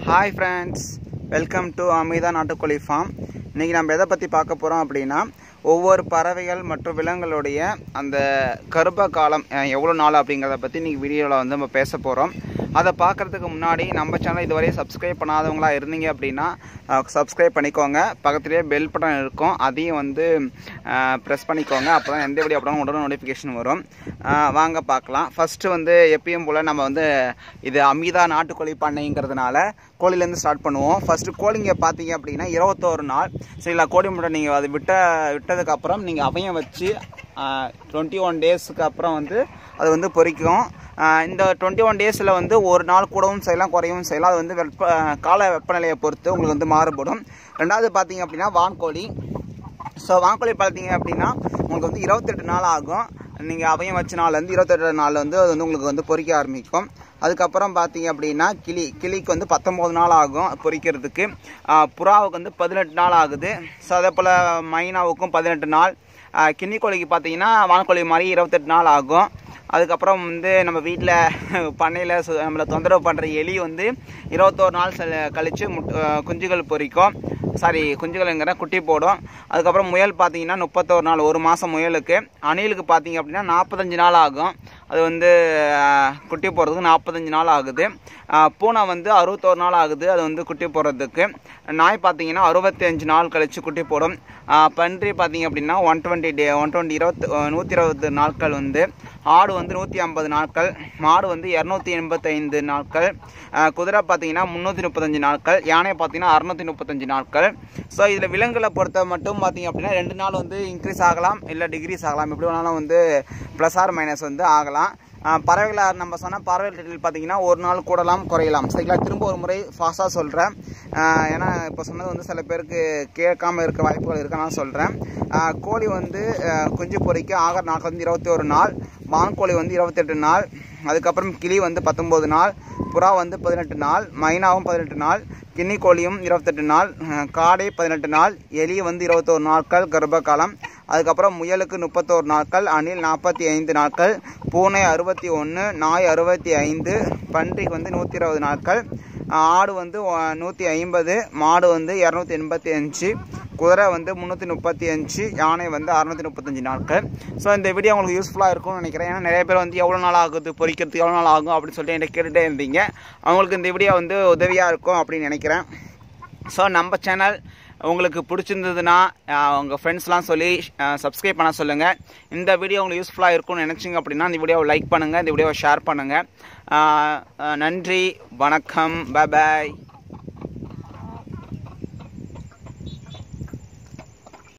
Hi friends, welcome to Amida நாட்டுக்கோழி farm. இன்னைக்கு நம்ம எதை பத்தி பார்க்க போறோம் அப்படினா ஒவ்வொரு பறவைகள் மற்றும் விலங்குகளுடைய அந்த கர்ப்ப காலம் எவ்வளவு நாள் அப்படிங்கறத பத்தி இன்னைக்கு வீடியோல வந்து நம்ம பேச போறோம். அத பார்க்கிறதுக்கு முன்னாடி நம்ம சேனலை இதுவரை சப்ஸ்கிரைப் பண்ணாதவங்களா இருந்தீங்க அப்படினா சப்ஸ்கிரைப் பண்ணிக்கோங்க. பக்கத்திலேயே பெல் பட்டன் இருக்கும். அதையும் வந்து பிரஸ் பண்ணிக்கோங்க. அப்பதான் எந்த வீடியோ போட்டாலும் உடனே நோட்டிஃபிகேஷன் வரும். வாங்க பார்க்கலாம். ஃபர்ஸ்ட் வந்து எப்பவும் போல நம்ம வந்து இது அமிதா நாட்டுக்கோழி பண்ணைங்கிறதுனால கோழில இருந்து ஸ்டார்ட் பண்ணுவோம். ஃபர்ஸ்ட் கோழிங்க பாத்தீங்க அப்படினா 21 நாள் சரிங்களா. கோழி முட்டை நீங்க அது விட்டதுக்கு அப்புறம் நீங்க அவையம் வச்சு 21 டேஸ்க்கு அப்புறம் வந்து அது வந்து பொரிக்கும். இந்த 21 டேஸ்ல வந்து ஒரு நாள் கூடவும் செய்யலாம் குறையவும் செய்யலாம். அது வந்து கால வெப்பநிலையை பொறுத்து உங்களுக்கு வந்து மாறுபடும். ரெண்டாவது பாத்தீங்க அப்படின்னா வான்கோழி. ஸோ வான்கோழி பார்த்தீங்க அப்படின்னா உங்களுக்கு வந்து 28 நாள் ஆகும். நீங்கள் அவையம் வச்ச நாள்லேருந்து 28 நாள் வந்து அது வந்து உங்களுக்கு வந்து பொரிக்க ஆரம்பிக்கும். அதுக்கப்புறம் பார்த்தீங்க அப்படின்னா கிளிக்கு வந்து 19 நாள் ஆகும் பொரிக்கிறதுக்கு. புறாவுக்கு வந்து 18 நாள் ஆகுது. ஸோ அதே போல் மைனாவுக்கும் 18 நாள். கின்னி கோழிக்கு பார்த்தீங்கன்னா வான்கோழி மாதிரி 28 நாள் ஆகும். அதுக்கப்புறம் வந்து நம்ம வீட்டில் பண்ணையில் நம்மளை தொந்தரவு பண்ணுற எலி வந்து 21 நாள் கழித்து குஞ்சுகள் பொரிக்கும். குஞ்சுகள்ங்கிற குட்டி போடும். அதுக்கப்புறம் முயல் பார்த்தீங்கன்னா 31 நாள், ஒரு மாதம் முயலுக்கு. அணிலுக்கு பார்த்தீங்க அப்படின்னா 45 நாள் ஆகும். அது வந்து குட்டி போடுறதுக்கு 45 நாள் ஆகுது. பூனை வந்து 61 நாள் ஆகுது அது வந்து குட்டி போடுறதுக்கு. நாய் பார்த்தீங்கன்னா 65 நாள் கழித்து குட்டி போடும். பன்றி பார்த்தீங்க அப்படின்னா 120 நாட்கள் வந்து. ஆடு வந்து 150 நாட்கள். மாடு வந்து 285 நாட்கள். குதிரை பார்த்தீங்கன்னா 335 நாட்கள். யானை பார்த்தீங்கன்னா 635 நாட்கள். ஸோ இதில் விலங்குகளை பொறுத்த மட்டும் பார்த்தீங்க அப்படின்னா 2 நாள் வந்து இன்க்ரீஸ் ஆகலாம், இல்லை டிகிரீஸ் ஆகலாம். எப்படி வேணாலும் வந்து ப்ளஸ் ஆர் மைனஸ் வந்து ஆகலாம். பறவைகளை நம்ம சொன்னால் பறவைகள் பார்த்தீங்கன்னா ஒரு நாள் கூடலாம் குறையலாம். சரிங்களா, திரும்ப ஒரு முறை ஃபாஸ்ட்டாக சொல்கிறேன். ஏன்னா இப்போ சொன்னது வந்து சில பேருக்கு கேட்காமல் இருக்க வாய்ப்புகள் இருக்கான்னு சொல்கிறேன். கோழி வந்து குஞ்சு பொறிக்க ஆகிற நாட்கள் வந்து 21 நாள். வான்கோழி வந்து 28 நாள். அதுக்கப்புறம் கிளி வந்து 19 நாள். புறா வந்து 18 நாள். மைனாவும் 18 நாள். கின்னி கோழியும் 28 நாள். காடை 18 நாள். எலி வந்து 21 நாட்கள் கர்ப்ப காலம். அதுக்கப்புறம் முயலுக்கு 31 நாட்கள். அணில் 45 நாட்கள். பூனை 61, நாய் 65, பன்றிக்கு வந்து 120 நாட்கள். ஆடு வந்து 150, மாடு வந்து 285, குதிரை வந்து 335, யானை வந்து 635 நாட்கள். ஸோ இந்த வீடியோ உங்களுக்கு யூஸ்ஃபுல்லாக இருக்கும்னு நினைக்கிறேன். ஏன்னா நிறைய பேர் வந்து எவ்வளோ நாள் ஆகுது பொரிக்கிறதுக்கு, எவ்வளோ நாள் ஆகும் அப்படின்னு சொல்லிட்டு என்கிட்ட கேட்டுகிட்டே இருந்தீங்க. அவங்களுக்கு இந்த வீடியோ வந்து உதவியாக இருக்கும் அப்படின்னு நினைக்கிறேன். ஸோ நம்ம சேனல் உங்களுக்கு பிடிச்சிருந்ததுன்னா உங்கள் ஃப்ரெண்ட்ஸ்லாம் சொல்லி சப்ஸ்கிரைப் பண்ண சொல்லுங்கள். இந்த வீடியோ உங்களுக்கு யூஸ்ஃபுல்லாக இருக்கும்னு நினச்சிங்க அப்படின்னா இந்த வீடியோவை லைக் பண்ணுங்கள், இந்த வீடியோவை ஷேர் பண்ணுங்கள். நன்றி, வணக்கம், பாய்.